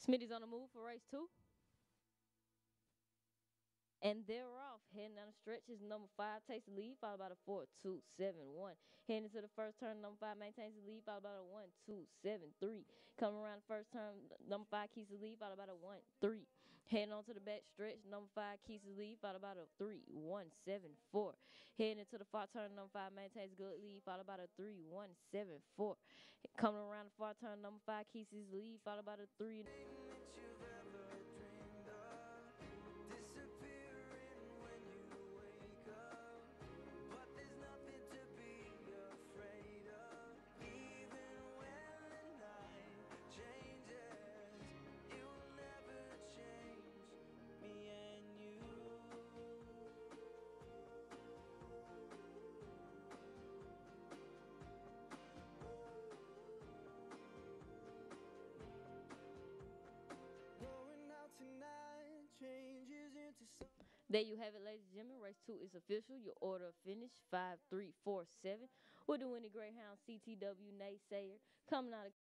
Smitty's on the move for race 2. And they're off. Heading down the stretch is number 5, takes the lead, followed by the 4, 2, 7, 1. Heading into the first turn, number 5 maintains the lead, followed by the 1, 2, 7, 3. Coming around the first turn, number 5 keeps the lead, followed by the 1, 3. Heading on to the back stretch, number 5 keeps the lead, followed by the 3, 1, 7, 4. Heading into the far turn, number 5 maintains good lead, followed by the 3, 1, 7, 4. Coming around the far turn, number 5 keeps his lead, followed by the 3. There you have it, ladies and gentlemen. Race 2 is official. Your order of finish 5, 3, 4, 7. With the winning Greyhound CTW Naysayer coming out of